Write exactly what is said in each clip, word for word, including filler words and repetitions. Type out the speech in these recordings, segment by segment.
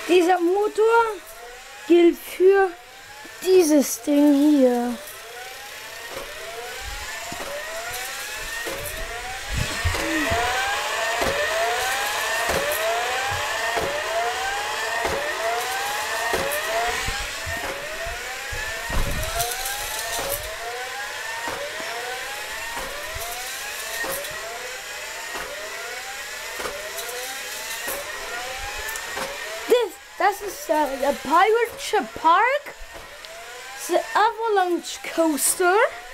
Dieser Motor gilt für dieses Ding hier. Das ist der, der Pirate Park, the Avalanche Coaster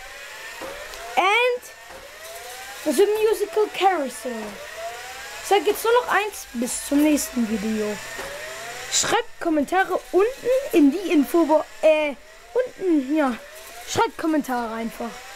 and the Musical Carousel. Ich sage jetzt nur noch eins, bis zum nächsten Video. Schreibt Kommentare unten in die Info, äh, unten, ja, schreibt Kommentare einfach.